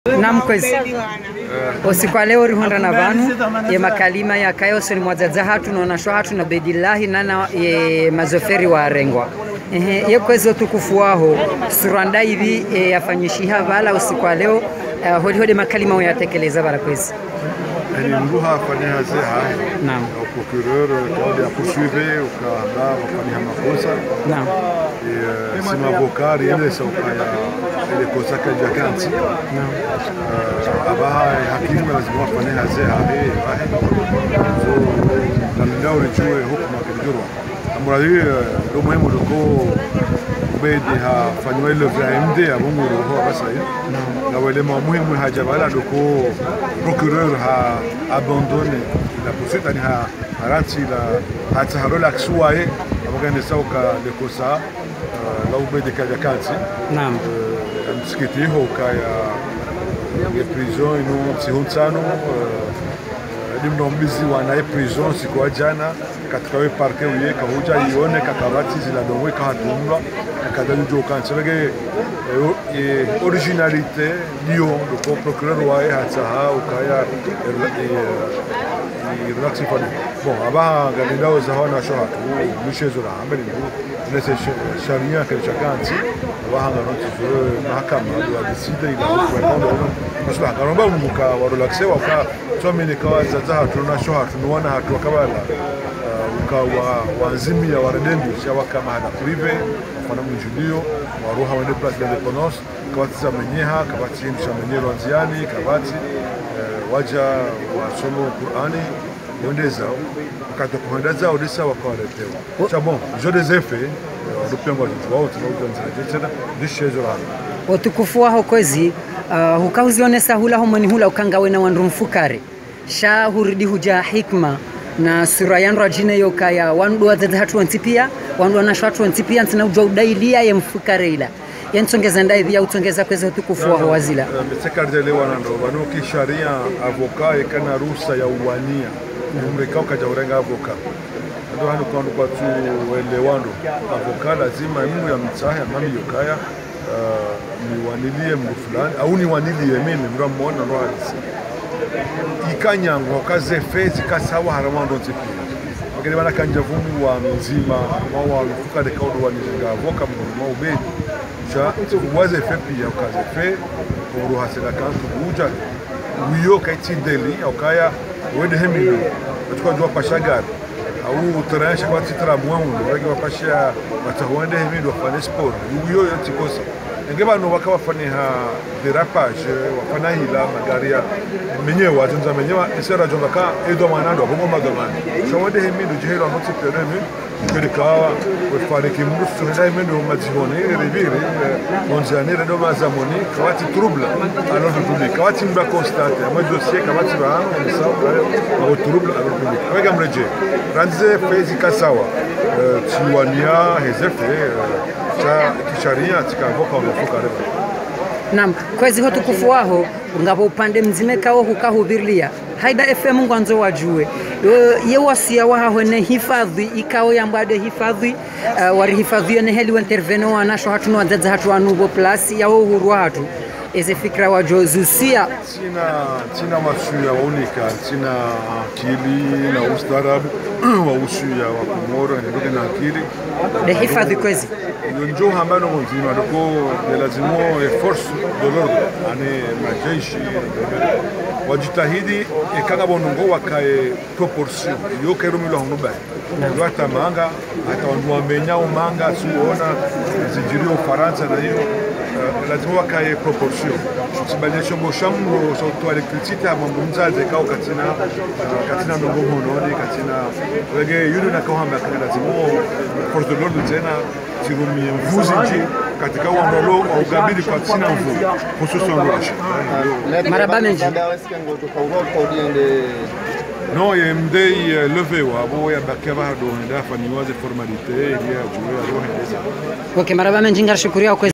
Namkwezi usiku wa leo rihonda na vanu ye makalima ya kayose ni mwazaza hatu na shwa hatu na bedillahi nana ye mazoferi wa rengwa ye kwezi utukufu waho suranda hivi yafanyishiha vala usiku wa leo hodi makalima uyatekeleza bara kwezi Nduha fanya zeha naam au procureur kwa poursuivre au kaba wafanya makosa naam sima avocat ile saukaya ile kosa kaja kanti naam abaha hakimu lazima wafanya zeha so ndio rijue hukuma kidurwa amradi ndio muhimu doko ubedi hafanywa ile VMD abunguru ho basa na wale muhimu hajabala doko procureur ha abandonné la poursuite ani ha arati la hata relax wae abagane sauka de kosa la ubedi kaja kanti naam msikiti ho kaya ya prison ino tihuntsano mbizi wana prison siku jana katika we parke uye kahuja ione kakabati zila donwe kahatumba kadajo kanselege originalité dio do procureur wae hatsaha ukaya relax fani bon aba galindao zahona shohatu mishezo la ambeni nese sharia kalichakanti wahanga notizo mahakama do decide ila kwenda masula karomba umuka wa relaxe wa ka twamene kawaza zahatu na shohatu nuona hatu kabala ukawa wanzimia waradendu shawa kama hada prive fana mjudio waruha wende place d'indépendance kabati za menyeha kabati mshamenyero anziani kabati waja wasomo Qur'ani wendeza wakati kuenda zao desa wakawaletewa cha bon je des effets rupengo wao tunaanza tena dishezo la utukufu wao kwezi hukauzione hula homoni hula ukangawe na wandu mfukare sha huridi huja hikma na sura yanra jine yokaya wandu wazaza hatu wantipia wandu wanashu hatu wantipia ntina ujwa udailia ya mfukare ila yansongeza ndai ya utongeza kwezi utukufu wao wazila msekardele wanando wanuki sharia avoka ekana ruhusa ya uwania umrekao kaja urenga avoka ndo hanu kwa tu elewando avoka lazima imu ya mtsaha ya mami yokaya niwanilie mtu fulani au niwanilie mimi ndo muona ndo halisi ikanyango kaze fezi kasawa haramando tipi ngene bana kanja vumu wa mzima wa mfuka de kaudo wa nizinga avoka mwa ubedi cha waze fepi ya kaze fe oro hasela kantu uja wiyo kaitindeli au kaya wede hemilo tukwa jua pashagari au utarasha kwa titra mwangu wage wapasha watawende hemilo fane sport wiyo yotikosa ngeba no wakawafanya derapage wafanya hila magari ya menyewe watunza menyewe isera jonga ka edo manando bomo magamani so wende hemido jehelo amoti pereme kuri kawa wafariki mrusu henda hemido mazihoni revire monjanere do mazamoni kawati trouble alors public kawati mba constate ama dossier kawati ba msao au trouble alors public wega mreje ranze fezi kasawa tiwania hezefe cha kisharia tikavoka umefuka leo naam kwezi hotukufu wao ngapo upande mzime kao hukahubirlia haida FM ngwanzo wajue ye wasia wao ne hifadhi ikao yambade hifadhi wari hifadhi ne heli interveno wanasho hatu no wazaza hatu anubo plus yao huru hatu eze fikra wa jozusia tina masuya unika tina akili na ustaarabu wa usuya wa kumora ndio na akili de hifadhi kwezi njo hambano mzima doko lazima force de l'ordre ane majeshi wajitahidi ikanga bonongo wakae proportion yoke rumilo honuba wata manga hata wanduamenya umanga suona zijiri Ufaransa na hiyo lazima wakae proportion sibalisho moshambo sauto electricity amambo mzaze kao katina ndongo mononi katina wege yudo na kahamba kana lazima force de l'ordre tena tirumie mvuzi katika uandolo wa ugabili kwa tina mvu hususan rush marabamenji no yemdei levé wa bo ya bakava do nda faniwaze formalité il y a joué à rohe okay marabamenji ngarshukuru yako